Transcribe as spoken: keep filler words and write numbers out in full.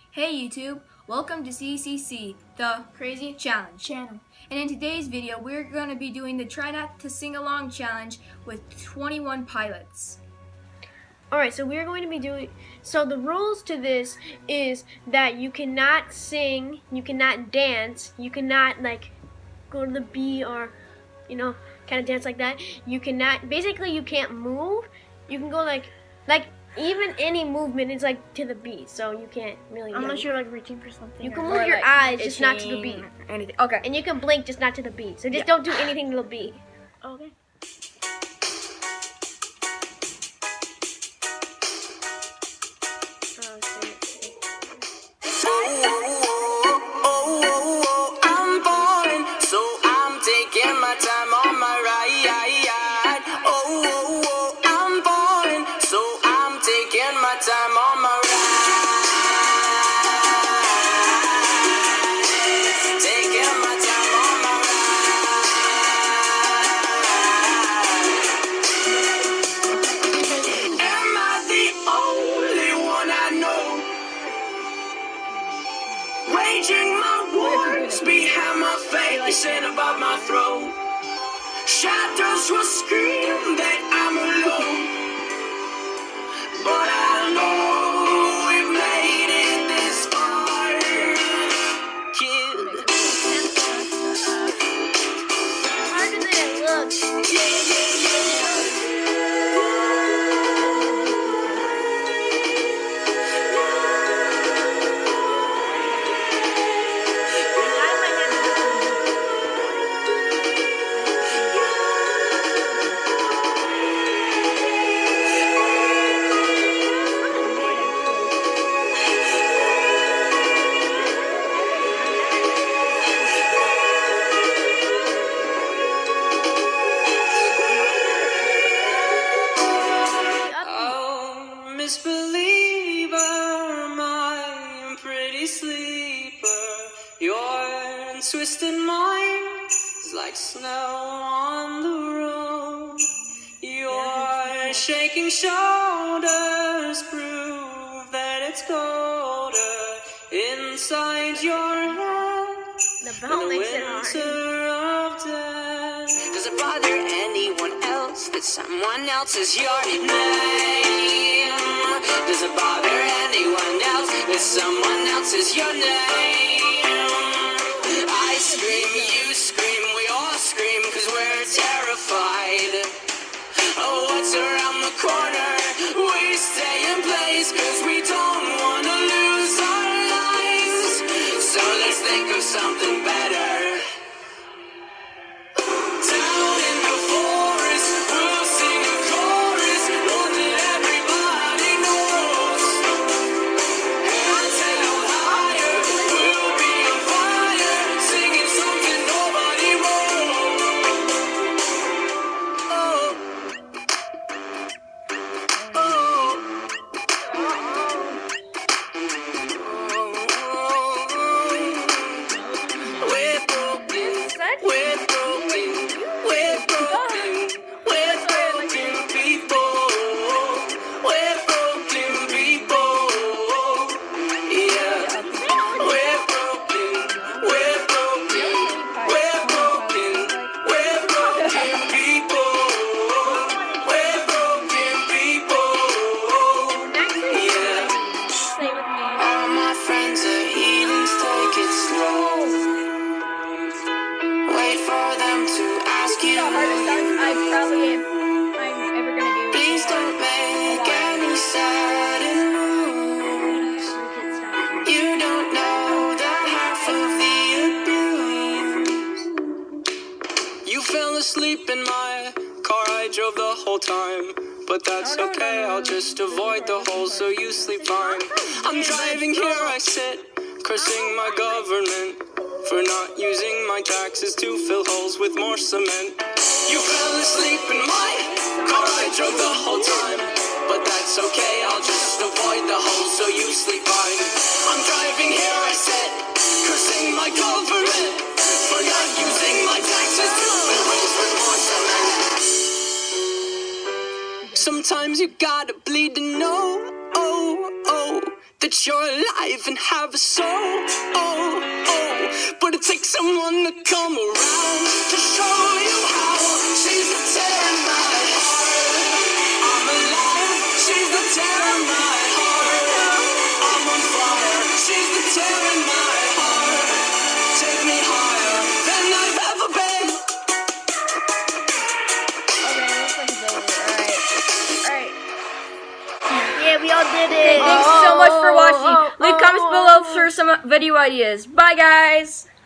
Hey YouTube, welcome to C C C, the Crazy Challenge channel. And in today's video, we're going to be doing the Try Not to Sing Along challenge with twenty-one pilots. Alright, so we're going to be doing, so the rules to this is that you cannot sing, you cannot dance, you cannot like go to the beat or, you know, kind of dance like that. You cannot, basically you can't move. You can go like, like even any movement is like to the beat, so you can't really. Unless you're like reaching for something. You can or, move your like, eyes, just not to the beat. Anything. Okay. And you can blink, just not to the beat. So just Yeah. don't do anything to the beat. Okay. Time on my ride, taking my time on my ride. Am I the only one I know? Raging my wars behind my face and above my throat. Shadows will scream that I'm alone, but I misbeliever, my pretty sleeper. Your twisted mind is like snow on the road. Your shaking shoulders prove that it's colder inside your head. The bell makes it hard. Of death. Does it bother anyone else that someone else is your name? Does it bother anyone else that someone else is your name? I scream, you scream, we all scream cause we're terrified. Oh, what's around the corner? We stay in place cause we don't want to lose our lives. So let's think of something better. Asleep in my car, I drove the whole time, but that's okay, I'll just avoid the holes so you sleep fine. I'm driving, here I sit, cursing my government for not using my taxes to fill holes with more cement. You fell asleep in my car, I drove the whole time, but that's okay, I'll just avoid the holes so you sleep fine. I'm driving, here I sit, cursing my government for not using my taxes to fill holes with more cement. Sometimes you gotta bleed to know, oh, oh, that you're alive and have a soul. Oh, oh, but it takes someone to come around to show you how. She's the tear in my heart. I'm alive. She's the tear in my heart. I'm on fire. She's the tear in my heart. Take me higher than I've ever been. Yeah, we all did Okay, it. thanks so much for watching. oh, Leave oh, comments oh, below oh. for some video ideas. Bye, guys.